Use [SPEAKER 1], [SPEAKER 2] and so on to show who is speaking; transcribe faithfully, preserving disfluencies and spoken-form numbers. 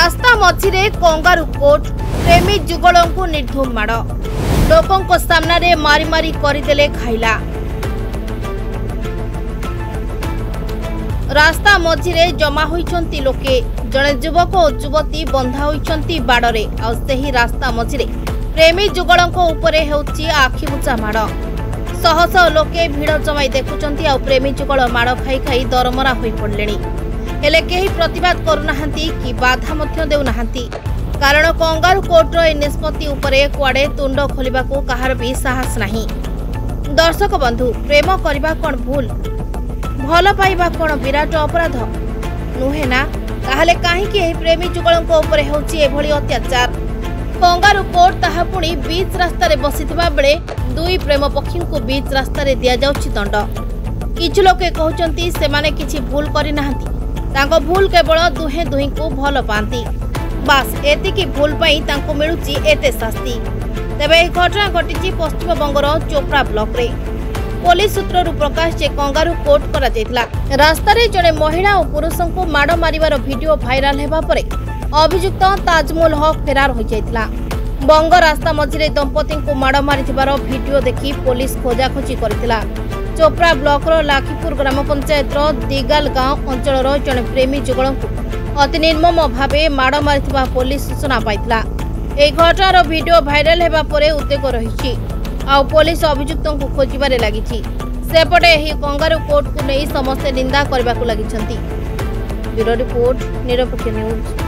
[SPEAKER 1] रास्ता मझिरे kangaroo court प्रेमी जुगलों को निर्धूम माड़ लोकों सामने मारी मारी करदेले खाइला। रास्ता मझिरे जमा होइछंती लोके जड़े युवक और युवती बंधा होइछंती बाड़रे आ सेही रास्ता मझिरे प्रेमी जुगलों उपरे हेउची आखिबुचा माड़ शह शह लोके भिड़ जमाई देखुचंती आ प्रेमी जुगल माड़ खाई खाई दरमरा होई पड़लेनी हेले केही प्रतिवाद करुनाहांती कि बाधा मध्य देउनाहांती कारण कंगारू कोर्टर ए निष्पत्ति उपरे कुआडे तुंड खोलिबाकू कहार भी साहस नाही। दर्शक बंधु प्रेम करबा कोन भूल भल पाइबा कोन विराट अपराध नुहे ना ताहले काहेकि एही प्रेमी जुगलंक उपरे होउची एभली अत्याचार। कंगारू कोर्ट ताहा पुणी बीच रास्ता रे बसिथिबा बेले दुई प्रेम पक्षी को बीच रास्ता रे दिया जाउची दंड। किछु लोके कहउचंती सेमाने किछि भूल करि नाहंती तांको भूल केवल दुहे दुही को भल पाती बास एतिकी भूल पाई तांको मिलुची एते शास्ति। तेबे एही घटना घटिची पश्चिम बंगर चोपड़ा ब्लॉक रे पुलिस सूत्ररु प्रकाश जे कंगारू कोर्ट करा जायतिला। रास्ता रे जने महिला और पुरुषों को माड़ मारिबार वीडियो भाइराल हेबा परे अभियुक्त ताजमहल हक फेरार हो जायतिला। बंग रास्ता मझिरे दंपति को माड़ मारिथिबार वीडियो देखि पुलिस खोजाखोजी करथिला। चोपड़ा ब्लॉक लाखीपुर ग्राम पंचायत दिगाल गांव अंचल जड़े प्रेमी जुगल को अति निर्मम भावे माड़ मारिथिबा पुलिस सूचना पाइथिला। एही घटनार वीडियो भाइराल हेबा परे उद्वेग रहिछि आ पुलिस अभियुक्तों को खोजिबारे लागिछि। सेपटे एही कंगारू कोर्ट को नहीं समस्ते निंदा करबाकू लागिछंती। Bureau report Nirapeksha news.